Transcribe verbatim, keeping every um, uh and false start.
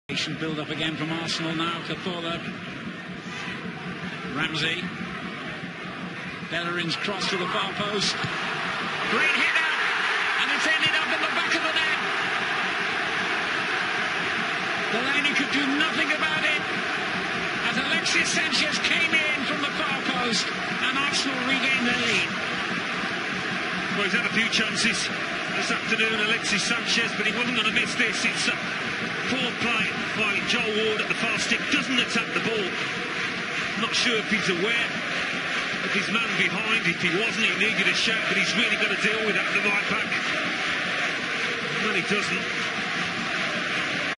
Build up again from Arsenal now. Cazorla, Ramsey, Bellerin's cross to the far post. Great header, and it's ended up in the back of the net. Delaney could do nothing about it as Alexis Sanchez came in from the far post, and Arsenal regained their lead. Well, he's had a few chances this afternoon, Alexis Sanchez, but he wasn't going to miss this. It's a poor play by Joel Ward at the far stick, doesn't attack the ball. Not sure if he's aware of his man behind. If he wasn't, he needed a shot, but he's really got to deal with that at the right back. Well, he doesn't.